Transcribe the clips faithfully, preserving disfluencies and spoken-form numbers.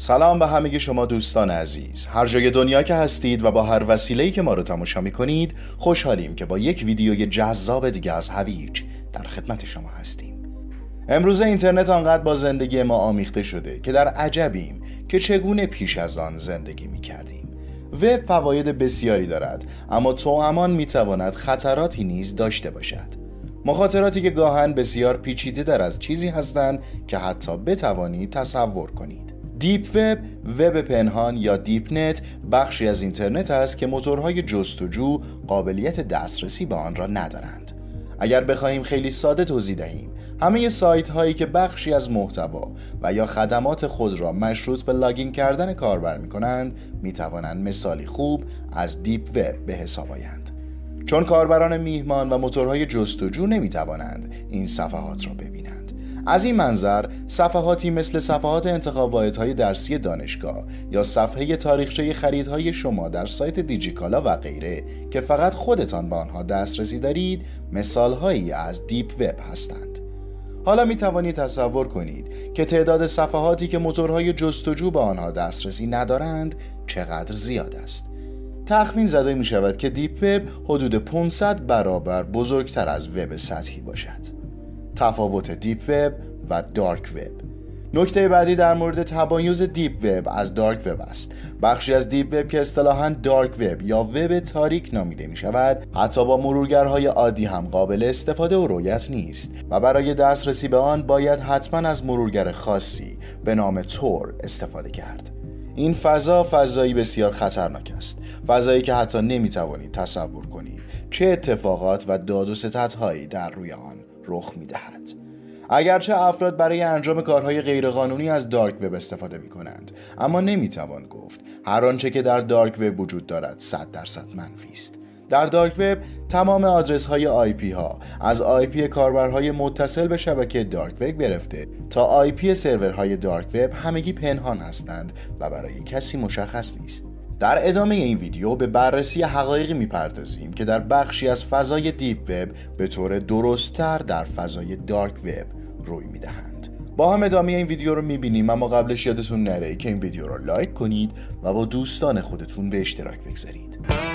سلام به همگی شما دوستان عزیز، هر جای دنیا که هستید و با هر وسیله‌ای که ما رو تماشا می‌کنید، خوشحالیم که با یک ویدیوی جذاب دیگه از هویج در خدمت شما هستیم. امروز اینترنت آنقدر با زندگی ما آمیخته شده که در عجبیم که چگونه پیش از آن زندگی می‌کردیم. وب فواید بسیاری دارد، اما توامان می‌تواند خطراتی نیز داشته باشد. مخاطراتی که گاهن بسیار پیچیده در از چیزی هستند که حتی بتوانید تصور کنید. دیپ وب، وب پنهان یا دیپ نت بخشی از اینترنت است که موتورهای جستجو قابلیت دسترسی به آن را ندارند. اگر بخواهیم خیلی ساده توضیح دهیم، همه سایت هایی که بخشی از محتوا و یا خدمات خود را مشروط به لاگین کردن کاربر می کنند، می توانند مثالی خوب از دیپ وب به حساب آیند. چون کاربران میهمان و موتورهای جستجو نمی توانند این صفحات را ببینند. از این منظر صفحاتی مثل صفحات انتخاب واحدهای درسی دانشگاه یا صفحه تاریخچه خریدهای شما در سایت دیجیکالا و غیره که فقط خودتان به آنها دسترسی دارید مثالهایی از دیپ وب هستند. حالا می توانید تصور کنید که تعداد صفحاتی که موتورهای جستجو به آنها دسترسی ندارند چقدر زیاد است. تخمین زده می شود که دیپ وب حدود پانصد برابر بزرگتر از وب سطحی باشد. تفاوت دیپ وب و دارک وب. نکته بعدی در مورد تمایز دیپ وب از دارک وب است. بخشی از دیپ وب که اصطلاحاً دارک وب یا وب تاریک نامیده می شود، حتی با مرورگرهای عادی هم قابل استفاده و رویت نیست و برای دسترسی به آن باید حتما از مرورگر خاصی به نام تور استفاده کرد. این فضا فضایی بسیار خطرناک است، فضایی که حتی نمی توانید تصور کنید چه اتفاقات و داد و ستدهایی در روی آن رخ می دهد. اگرچه افراد برای انجام کارهای غیرقانونی از دارک وب استفاده می کنند، اما نمی توان گفت هر آنچه که در دارک وب وجود دارد صد درصد منفی است. در دارک وب تمام آدرس های آی پی ها از آی پی کاربرهای متصل به شبکه دارک وب گرفته تا آی پی سرورهای دارک وب همگی پنهان هستند و برای کسی مشخص نیست. در ادامه این ویدیو به بررسی حقایقی میپردازیم که در بخشی از فضای دیپ وب به طور درست‌تر در فضای دارک وب روی میدهند. با هم ادامه این ویدیو رو میبینیم، اما قبلش یادتون نره که این ویدیو رو لایک کنید و با دوستان خودتون به اشتراک بگذارید.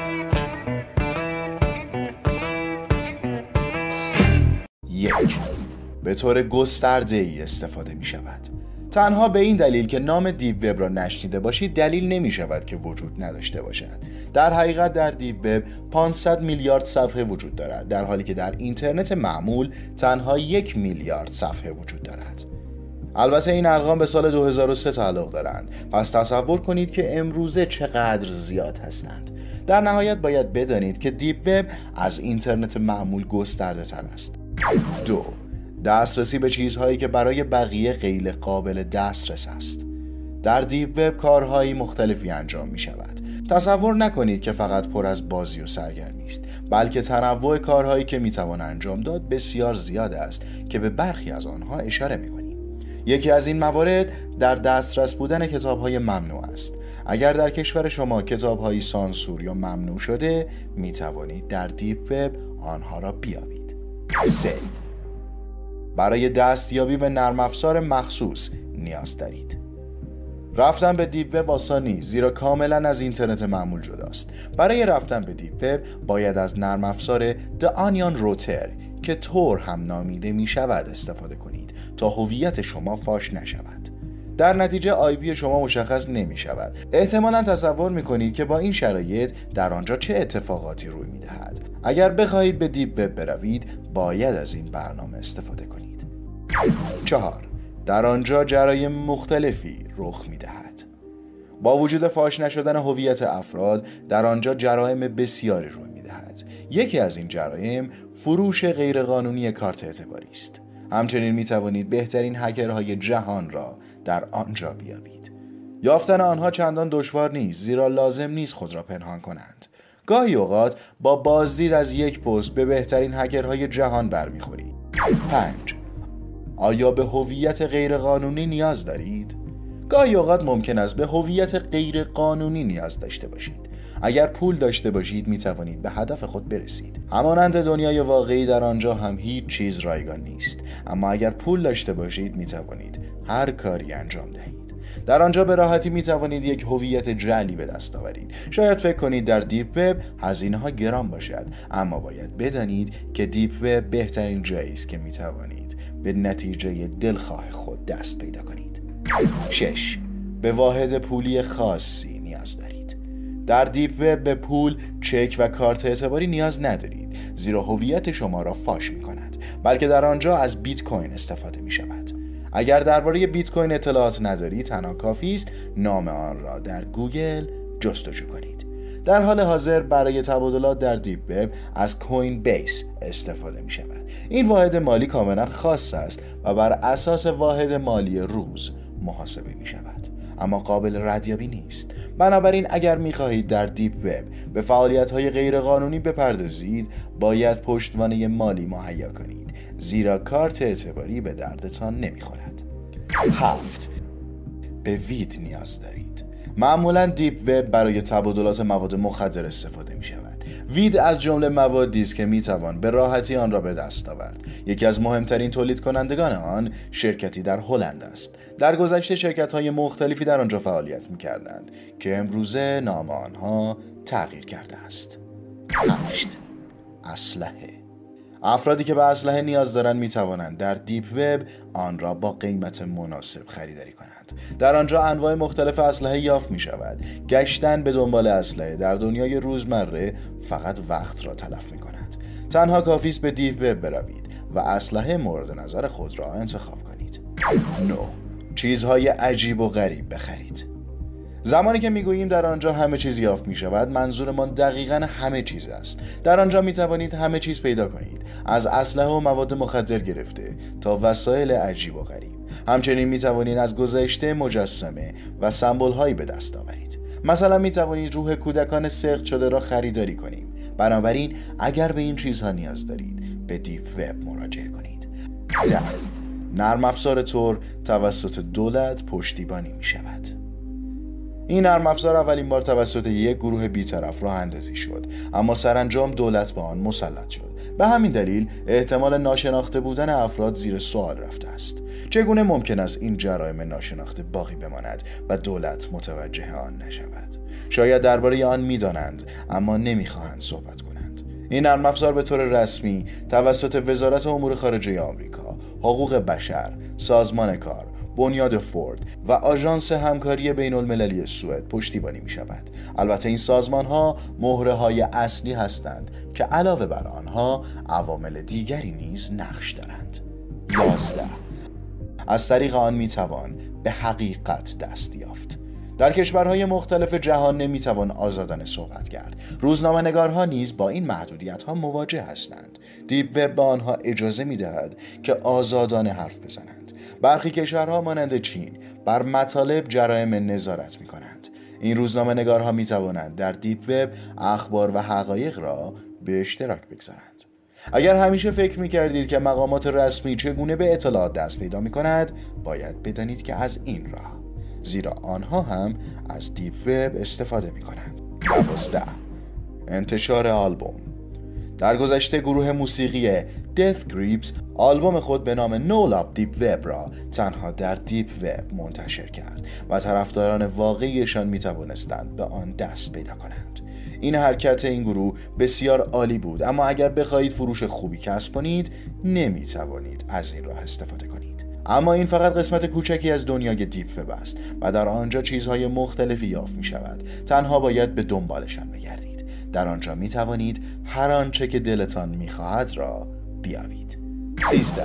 یک، به طور گسترده‌ای استفاده می شود. تنها به این دلیل که نام دیپ وب را نشنیده باشید دلیل نمی شود که وجود نداشته باشد. در حقیقت در دیپ وب پانصد میلیارد صفحه وجود دارد، در حالی که در اینترنت معمول تنها یک میلیارد صفحه وجود دارد. البته این ارقام به سال دو هزار و سه تعلق دارند، پس تصور کنید که امروزه چقدر زیاد هستند. در نهایت باید بدانید که دیپ وب از اینترنت معمول گسترده تر است. دو، دسترسی به چیزهایی که برای بقیه غیر قابل دسترس است. در دیپ وب کارهایی مختلفی انجام می شود. تصور نکنید که فقط پر از بازی و سرگرمی است، بلکه تنوع کارهایی که می توان انجام داد بسیار زیاد است که به برخی از آنها اشاره می کنیم. یکی از این موارد در دسترس بودن کتاب‌های ممنوع است. اگر در کشور شما کتاب‌های سانسور یا ممنوع شده، می توانید در دیپ وب آنها را بیابید. سه، برای دستیابی به نرم افزار مخصوص نیاز دارید. رفتن به دیپ وب آسان نیست، زیرا کاملا از اینترنت معمول جداست. برای رفتن به دیپ وب باید از نرم افزار The Onion Router که تور هم نامیده می شود استفاده کنید تا هویت شما فاش نشود. در نتیجه آی پی شما مشخص نمی شود. احتمالاً تصور می کنید که با این شرایط در آنجا چه اتفاقاتی روی می دهد. اگر بخواهید به دیپ وب بروید باید از این برنامه استفاده کنید. چهار، در آنجا جرایم مختلفی رخ می دهد. با وجود فاش نشدن هویت افراد در آنجا جرایم بسیاری روی می دهد. یکی از این جرایم فروش غیرقانونی کارت اعتباری است. همچنین می توانید بهترین هکرهای جهان را در آنجا بیابید. یافتن آنها چندان دشوار نیست، زیرا لازم نیست خود را پنهان کنند. گاهی اوقات با بازدید از یک پست به بهترین هکرهای جهان برمیخورید. پنج، آیا به هویت غیرقانونی نیاز دارید؟ گاهی اوقات ممکن است به هویت غیرقانونی نیاز داشته باشید. اگر پول داشته باشید می توانید به هدف خود برسید. همانند دنیای واقعی در آنجا هم هیچ چیز رایگان نیست، اما اگر پول داشته باشید می توانید هر کاری انجام دهید. در آنجا به راحتی می توانید یک هویت جعلی به دست آورید. شاید فکر کنید در دیپ وب هزینه ها گران باشد، اما باید بدانید که دیپ وب بهترین جایی است که می توانید به نتیجه دلخواه خود دست پیدا کنید. شش. به واحد پولی خاصی نیاز دارید. در دیپ وب به پول، چک و کارت اعتباری نیاز ندارید، زیرا هویت شما را فاش می کند، بلکه در آنجا از بیت کوین استفاده می شود. اگر درباره بیت کوین اطلاعات ندارید، تنها کافی است نام آن را در گوگل جستجو کنید. در حال حاضر برای تبادلات در دیپ وب از کوین بیس استفاده می شود. این واحد مالی کاملا خاص است و بر اساس واحد مالی روز محاسبه می شود، اما قابل ردیابی نیست. بنابراین اگر می خواهید در دیپ وب به فعالیت های غیر قانونی بپردازید، باید پشتوانه مالی مهیا کنید، زیرا کارت اعتباری به دردتان نمی خورد. هفت. به وید نیاز دارید. معمولا دیپ وب برای تبادلات مواد مخدر استفاده می شود. وید از جمله موادی است که می توان به راحتی آن را به دست آورد. یکی از مهمترین تولید کنندگان آن شرکتی در هلند است. در گذشته شرکت های مختلفی در آنجا فعالیت می کردند که امروزه نام آنها تغییر کرده است. هشت. اسلحه. افرادی که به اسلحه نیاز دارند می توانند در دیپ وب آن را با قیمت مناسب خریداری کنند. در آنجا انواع مختلف اسلحه یافت می شود. گشتن به دنبال اسلحه در دنیای روزمره فقط وقت را تلف می کند. تنها کافی است به دیپ وب بروید و اسلحه مورد نظر خود را انتخاب کنید. نه. چیزهای عجیب و غریب بخرید. زمانی که میگوییم در آنجا همه چیز یافت می شود، منظورمان دقیقاً همه چیز است. در آنجا می توانید همه چیز پیدا کنید، از اسلحه و مواد مخدر گرفته تا وسایل عجیب و غریب. همچنین می توانید از گذشته مجسمه و سمبل هایی به دست آورید. مثلا می توانید روح کودکان سقط شده را خریداری کنید. بنابراین اگر به این چیزها نیاز دارید، به دیپ وب مراجعه کنید. ده. نرم افزار تور توسط دولت پشتیبانی می شود. این نرم افزار اولین بار توسط یک گروه بی‌طرف راه اندازی شد، اما سرانجام دولت با آن مسلط شد. به همین دلیل احتمال ناشناخته بودن افراد زیر سوال رفته است. چگونه ممکن است این جرایم ناشناخته باقی بماند و دولت متوجه آن نشود؟ شاید درباره آن می‌دانند اما نمی‌خواهند صحبت کنند. این نرم افزار به طور رسمی توسط وزارت امور خارجه آمریکا، حقوق بشر، سازمان کار، بنیاد فورد و آژانس همکاری بین المللی سوئد پشتیبانی می شود. البته این سازمان ها مهره های اصلی هستند که علاوه بر آنها عوامل دیگری نیز نقش دارند. یازده. از طریق آن می توان به حقیقت دست یافت. در کشورهای مختلف جهان نمی توان آزادانه صحبت کرد. روزنامه‌نگارها نیز با این محدودیت‌ها مواجه هستند. دیپ وب به آنها اجازه می دهد که آزادانه حرف بزنند. برخی کشورها مانند چین بر مطالب جرایم نظارت می کنند. این روزنامه‌نگارها می توانند در دیپ وب اخبار و حقایق را به اشتراک بگذارند. اگر همیشه فکر می کردید که مقامات رسمی چگونه به اطلاعات دست پیدا می کند، باید بدانید که از این راه، زیرا آنها هم از دیپ وب استفاده می کنند. دوازده. انتشار آلبوم. در گذشته گروه موسیقی Death Grips آلبوم خود به نام No Love Deep Web را تنها در دیپ وب منتشر کرد و طرفداران واقعیشان می توانستند به آن دست پیدا کنند. این حرکت این گروه بسیار عالی بود، اما اگر بخواهید فروش خوبی کسب کنید، نمی توانید از این راه استفاده کنید. اما این فقط قسمت کوچکی از دنیای دیپ وب است و در آنجا چیزهای مختلفی یافت می شود. تنها باید به دنبالشان بگردید. در آنجا می توانید هر آنچه که دلتان می خواهد را بیابید. سیزده.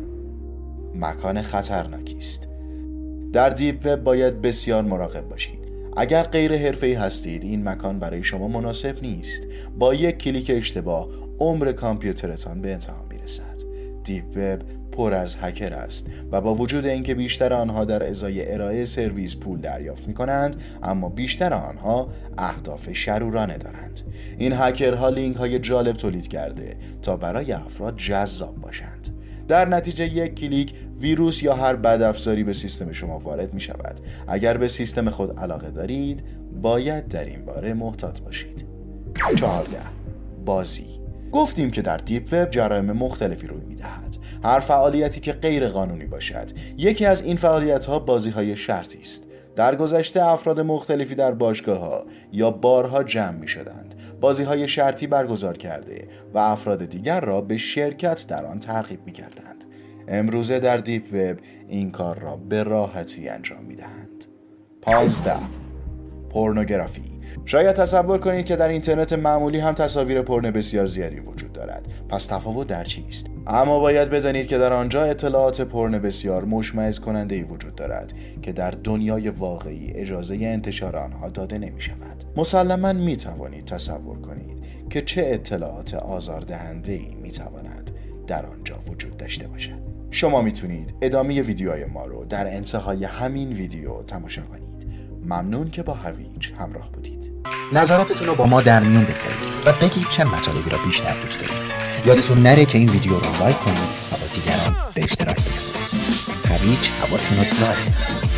مکان خطرناکی است. در دیپ وب باید بسیار مراقب باشید. اگر غیر حرفه‌ای هستید، این مکان برای شما مناسب نیست. با یک کلیک اشتباه عمر کامپیوترتان به انتها می رسد. دیپ وب پر از هکر است و با وجود اینکه بیشتر آنها در ازای ارائه سرویس پول دریافت می کنند، اما بیشتر آنها اهداف شرورانه دارند. این هکرها لینک های جالب تولید کرده تا برای افراد جذاب باشند. در نتیجه یک کلیک ویروس یا هر بدافزاری به سیستم شما وارد می شود. اگر به سیستم خود علاقه دارید، باید در این باره محتاط باشید. چهارده. بازی. گفتیم که در دیپ وب جرایم مختلفی روی می دهد. هر فعالیتی که غیر قانونی باشد. یکی از این فعالیت ها بازی های شرطی است. در گذشته افراد مختلفی در باشگاه‌ها یا بارها جمع می‌شدند، بازی‌های شرطی برگزار کرده و افراد دیگر را به شرکت در آن ترغیب می‌کردند. امروزه در دیپ وب این کار را به راحتی انجام می‌دهند. پانزده. پورنوگرافی. شاید تصور کنید که در اینترنت معمولی هم تصاویر پورنو بسیار زیادی وجود دارد. پس تفاوت در چیست؟ اما باید بدانید که در آنجا اطلاعات پورنو بسیار مشمئز کننده‌ای وجود دارد که در دنیای واقعی اجازه انتشار آنها داده نمی شود. مسلماً می توانید تصور کنید که چه اطلاعات آزاردهنده‌ای می تواند در آنجا وجود داشته باشد. شما میتونید ادامه ویدیوهای ما رو در انتهای همین ویدیو تماشا کنید. ممنون که با هویج همراه بودید. نظراتتون رو با ما در میون بگذارید و بگید چه مطالبی را بیشتر دوست دارید. یادتون نره که این ویدیو رو لایک کنید و با دیگران به اشتراک بگذارید. هویج هواتون رو داره.